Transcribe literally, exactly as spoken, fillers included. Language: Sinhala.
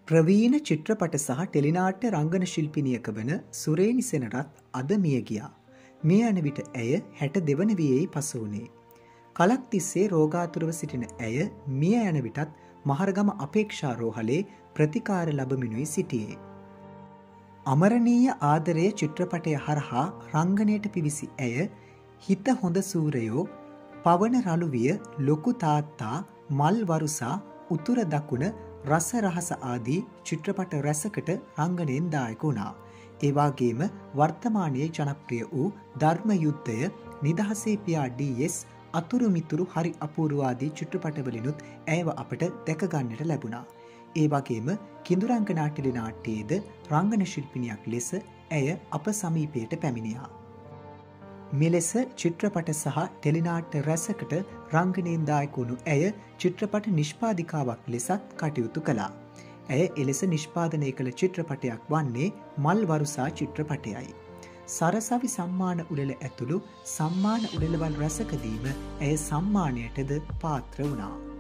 ප්‍රවීණ චිත්‍රපට සහ ටෙලිනාට්‍ය රංගන ශිල්පිනියක වන සුරේනි සෙනරත් අද මිය ගියා. මිය යන විට ඇය හැට දෙවන වියෙහි පසු වුණේ. කලක් තිස්සේ රෝගාතුරව සිටින ඇය මිය යන විටත් මහරගම අපේක්ෂා රෝහලේ ප්‍රතිකාර ලබමිනුයි සිටියේ. අමරණීය ආදරය චිත්‍රපටය හරහා රංගනයට පිවිසි ඇය හිත හොඳ සූරයෝ, පවන රළුවිය, ලොකු තාත්තා, මල් වරුසා, උතුර දකුණ, රස රහස ආදී චිත්‍රපට රැසකට රංගනයෙන් දායක වුණා. ඒ වගේම වර්තමානයේ ජනප්‍රිය වූ ධර්ම යුද්ධය, නිදහසේ පියා ඩී.එස්, අතුරු මිතුරු හරි අපූර්ව ආදී චිත්‍රපටවලිනුත් ඇයව අපට දැක ගන්නට ලැබුණා. ඒ වගේම කිඳුරංගනා ටෙලිනාට්‍යයේද රංගන ශිල්පිනියක් ලෙස ඇය අප සමීපයට පැමිණියා. මෙලෙස චිත්‍රපට සහ ටෙලිනාට්‍ය රැසකට රංගනයෙන් දායක වුණු ඇය චිත්‍රපට නිෂ්පාදිකාවක් ලෙසත් කටයුතු කළා. ඇය එලෙස නිෂ්පාදනය කළ චිත්‍රපටයක් වන්නේ මල් වරුසා චිත්‍රපටයයි. සරසවි සම්මාන උළෙල ඇතුළු සම්මාන උළෙලවල් රැසකදීම ඇය සම්මානයටද පාත්‍ර වුණා.